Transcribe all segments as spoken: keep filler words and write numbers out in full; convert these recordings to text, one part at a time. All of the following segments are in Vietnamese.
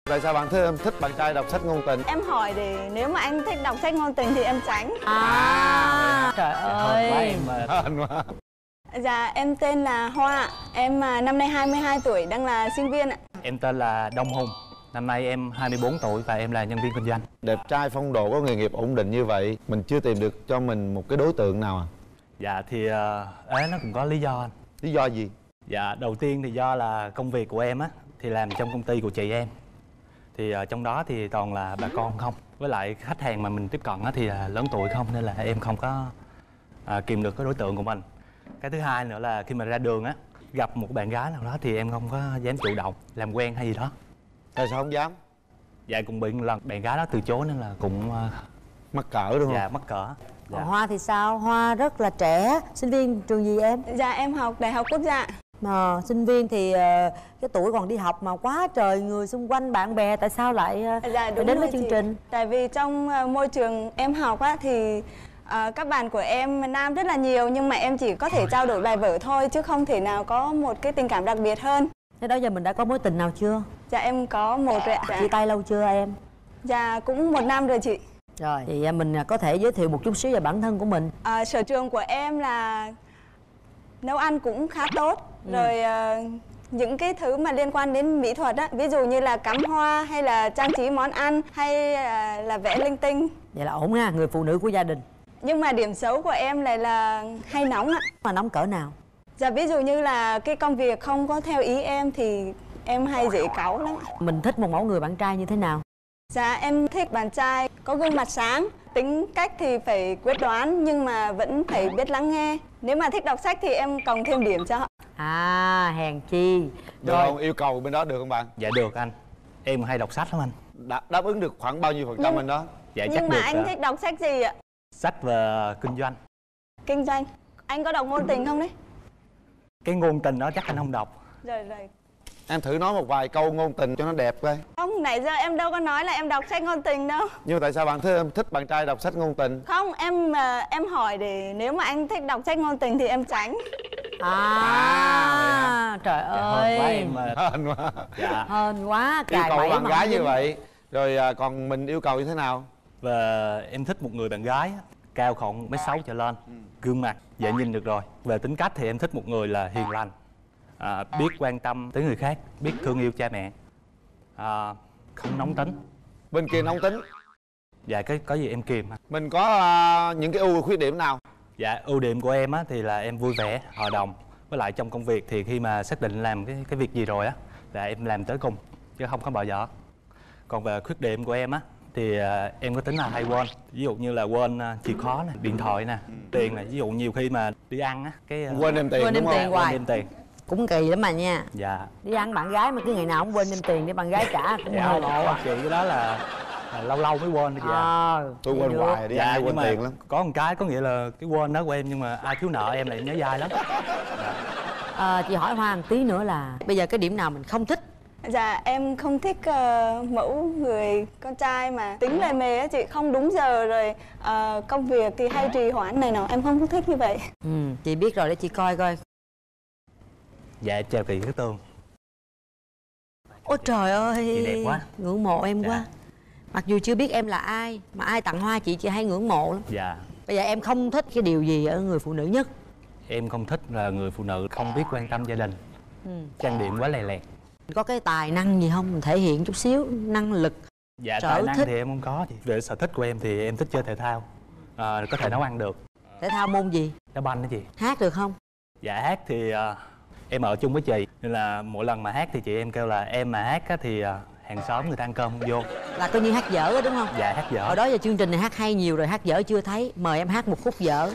Tại sao bạn thích, thích bạn trai đọc sách ngôn tình? Em hỏi để nếu mà anh thích đọc sách ngôn tình thì em tránh. À, trời ơi. Quá em mà. Hên quá. Dạ em tên là Hoa. Em năm nay hai mươi hai tuổi, đang là sinh viên ạ. Em tên là Đông Hùng. Năm nay em hai mươi bốn tuổi và em là nhân viên kinh doanh. Đẹp trai phong độ, có nghề nghiệp ổn định như vậy, mình chưa tìm được cho mình một cái đối tượng nào à? Dạ thì uh, ấy nó cũng có lý do anh. Lý do gì? Dạ đầu tiên thì do là công việc của em á thì làm trong công ty của chị em. Thì uh, trong đó thì toàn là bà con không. Với lại khách hàng mà mình tiếp cận á thì là lớn tuổi không, nên là em không có uh, kìm được cái đối tượng của mình. Cái thứ hai nữa là khi mà ra đường á, gặp một bạn gái nào đó thì em không có dám chủ động làm quen hay gì đó. Tại sao không dám? Dạ cũng bị một lần bạn gái đó từ chối nên là cũng uh, mắc cỡ đúng không? Dạ mắc cỡ. Dạ. Còn Hoa thì sao? Hoa rất là trẻ. Sinh viên trường gì em? Dạ em học Đại học Quốc gia. Mà sinh viên thì uh, cái tuổi còn đi học mà quá trời người xung quanh bạn bè, tại sao lại uh, dạ, đúng đến với chị. chương trình? Tại vì trong uh, môi trường em học á thì uh, các bạn của em nam rất là nhiều, nhưng mà em chỉ có thể trao đổi bài vở thôi chứ không thể nào có một cái tình cảm đặc biệt hơn. Thế đó giờ mình đã có mối tình nào chưa? Dạ em có một rồi ạ. Dạ. Chia tay lâu chưa em? Dạ cũng một năm rồi chị. Rồi thì mình có thể giới thiệu một chút xíu về bản thân của mình. À, sở trường của em là nấu ăn cũng khá tốt. Ừ. Rồi uh, những cái thứ mà liên quan đến mỹ thuật á, ví dụ như là cắm hoa hay là trang trí món ăn hay uh, là vẽ linh tinh. Vậy là ổn ha, người phụ nữ của gia đình. Nhưng mà điểm xấu của em lại là hay nóng ạ. Mà nóng cỡ nào? Dạ ví dụ như là cái công việc không có theo ý em thì em hay dễ cáu lắm. Mình thích một mẫu người bạn trai như thế nào? Dạ em thích bạn trai có gương mặt sáng, tính cách thì phải quyết đoán nhưng mà vẫn phải biết lắng nghe. Nếu mà thích đọc sách thì em cộng thêm điểm cho họ. À hèn chi. Được Rồi. không? Yêu cầu bên đó được không bạn? Dạ được anh. Em hay đọc sách lắm anh. Đáp, đáp ứng được khoảng bao nhiêu phần trăm bên đó? Dạ nhưng chắc mà được, anh uh, thích đọc sách gì ạ? sách về kinh doanh. Kinh doanh. Anh có đọc ngôn tình không đấy? Cái ngôn tình đó chắc anh không đọc. Rồi rồi. Em thử nói một vài câu ngôn tình cho nó đẹp coi. Không, nãy giờ em đâu có nói là em đọc sách ngôn tình đâu. Nhưng mà tại sao bạn thích, thích bạn trai đọc sách ngôn tình? Không, em em hỏi để nếu mà anh thích đọc sách ngôn tình thì em tránh. À, à trời Dạ, ơi. hên quá em mà. Hên quá. Dạ. Hên quá. Yêu Cài cầu bẫy bạn mà gái như dính. vậy. Rồi à, còn mình yêu cầu như thế nào? Và em thích một người bạn gái á, cao khoảng một mét sáu trở lên, ừ. gương mặt dễ nhìn được rồi. Về tính cách thì em thích một người là hiền lành, à, biết quan tâm tới người khác, biết thương yêu cha mẹ, à, không nóng tính. Bên kia nóng tính. Dạ cái có gì em kìm. Mình có à, những cái ưu khuyết điểm nào? Dạ ưu điểm của em á thì là em vui vẻ, hòa đồng. Với lại trong công việc thì khi mà xác định làm cái cái việc gì rồi á là em làm tới cùng chứ không có bỏ dở. Còn về khuyết điểm của em á thì uh, em có tính là hay quên, ví dụ như là quên uh, chìa khóa nè, điện thoại nè, ừ. tiền nè, ví dụ nhiều khi mà đi ăn á cái uh, quên đem tiền quên đúng đem không? tiền hoài. Quên đem tiền. Cũng kỳ lắm mà nha. Dạ. Đi ăn bạn gái mà cứ ngày nào cũng quên đem tiền để bạn gái trả cũng Dạ, hơi ngộ à. chị cái đó là, là lâu lâu mới quên thôi chị ạ. À, tôi quên được. hoài đi Dạ, ăn quên nhưng mà tiền lắm. có một cái có nghĩa là cái quên đó của em nhưng mà ai thiếu nợ em là em nhớ dai lắm. Dạ. À, chị hỏi Hoa một tí nữa là bây giờ cái điểm nào mình không thích? Dạ em không thích uh, mẫu người con trai mà tính lề mề á chị, không đúng giờ rồi uh, công việc thì hay trì hoãn này nọ, em không có thích như vậy. Ừ, chị biết rồi để chị coi coi. Dạ chào chị Cát Tường. Ôi trời ơi, chị đẹp quá, ngưỡng mộ em dạ. quá. Mặc dù chưa biết em là ai mà ai tặng hoa chị chị hay ngưỡng mộ lắm. Dạ. Bây giờ em không thích cái điều gì ở người phụ nữ nhất? Em không thích là người phụ nữ không biết quan tâm gia đình, ừ. trang điểm quá lè lẹt. Có cái tài năng gì không mình thể hiện chút xíu, năng lực? Dạ sở tài năng thích. thì em không có chị. Về sở thích của em thì em thích chơi thể thao, à, có thể nấu ăn được. Thể thao môn gì? Đá banh đó chị. Hát được không? Dạ hát thì uh, em ở chung với chị nên là mỗi lần mà hát thì chị em kêu là em mà hát á, thì uh, hàng xóm người ta ăn cơm không vô. Là coi như hát dở đó đúng không? Dạ hát dở. Ở đó giờ chương trình này hát hay nhiều rồi, hát dở chưa thấy. Mời em hát một khúc dở.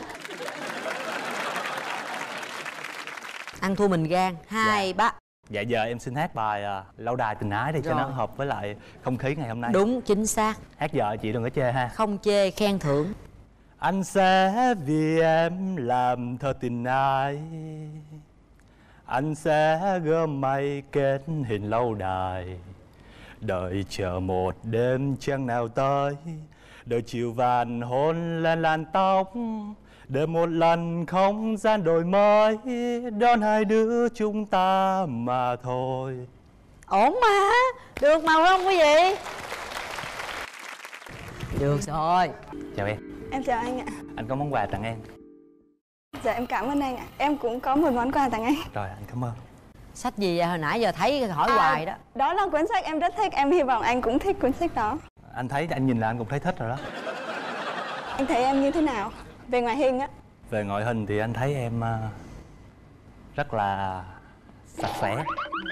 Ăn thua mình gan. Hai dạ. ba. Dạ giờ em xin hát bài uh, Lâu đài tình ái để cho rồi. nó hợp với lại không khí ngày hôm nay. Đúng chính xác. Hát dở chị đừng có chê ha. Không chê, khen thưởng. Anh sẽ vì em làm thơ tình ái, anh sẽ gom mây kết hình lâu đài, đợi chờ một đêm trăng nào tới, đợi chiều vàng hôn lên làn tóc, để một lần không gian đổi mới đón hai đứa chúng ta mà thôi. Ổn mà, được mà phải không quý vị? Được rồi. Chào em. Em chào anh ạ. Anh có món quà tặng em. Dạ em cảm ơn anh ạ. Em cũng có một món quà tặng anh. Rồi anh cảm ơn. Sách gì vậy? Hồi nãy giờ thấy hỏi À, hoài đó. Đó là cuốn sách em rất thích. Em hy vọng anh cũng thích cuốn sách đó. Anh thấy, anh nhìn là anh cũng thấy thích rồi đó. Anh thấy em như thế nào? Về ngoại hình á. Về ngoại hình thì anh thấy em ờ, rất là sạch sẽ.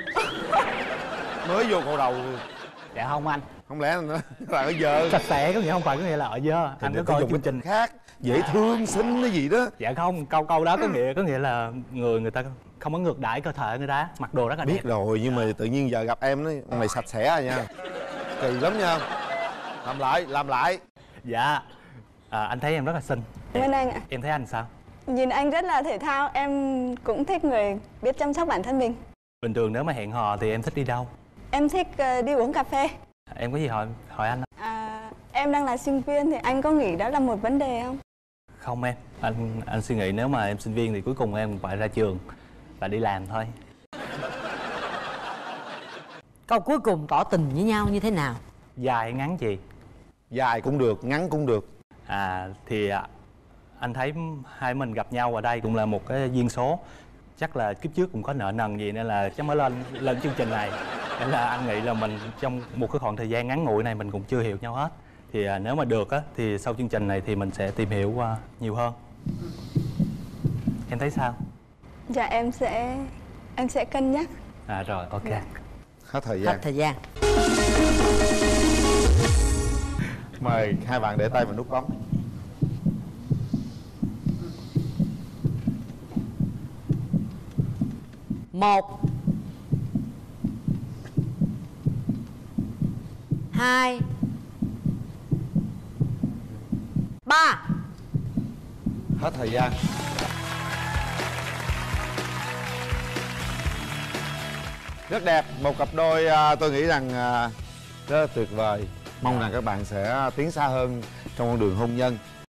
Mới vô câu đầu Dạ không anh. không lẽ nữa là ở giờ Sạch sẽ có nghĩa không phải có nghĩa là ở dơ. Anh có coi chương trình khác dễ thương xinh cái gì đó. Dạ không, câu câu đó có nghĩa có nghĩa là người người ta không có ngược đãi cơ thể người ta, mặc đồ rất là đẹp. Biết rồi nhưng mà tự nhiên giờ gặp em nói ông này sạch sẽ à nha. Kỳ lắm nha. Làm lại, làm lại. Dạ. À, anh thấy em rất là xinh. Cảm ơn anh ạ. Em thấy anh sao? Nhìn anh rất là thể thao. Em cũng thích người biết chăm sóc bản thân mình. Bình thường nếu mà hẹn hò thì em thích đi đâu? Em thích ờ, đi uống cà phê. Em có gì hỏi hỏi anh không? À, em đang là sinh viên thì anh có nghĩ đó là một vấn đề không? Không em, anh anh suy nghĩ nếu mà em sinh viên thì cuối cùng em cũng phải ra trường và đi làm thôi. Câu cuối cùng tỏ tình với nhau như thế nào? Dài hay ngắn chị? Dài cũng được, ngắn cũng được. À thì à, anh thấy hai mình gặp nhau ở đây cũng là một cái duyên số. Chắc là kiếp trước cũng có nợ nần gì nên là chắc mới lên lên chương trình này. Nên là anh nghĩ là mình trong một cái khoảng thời gian ngắn ngủi này mình cũng chưa hiểu nhau hết. Thì à, nếu mà được á thì sau chương trình này thì mình sẽ tìm hiểu uh, nhiều hơn. Em thấy sao? Dạ em sẽ em sẽ cân nhắc. À rồi, ok. Hết thời gian. Hết thời gian. Mời hai bạn để tay vào nút bấm. Một, hai, ba. Hết thời gian. Rất đẹp, một cặp đôi à, tôi nghĩ rằng à, rất là tuyệt vời. Mong rằng các bạn sẽ tiến xa hơn trong con đường hôn nhân.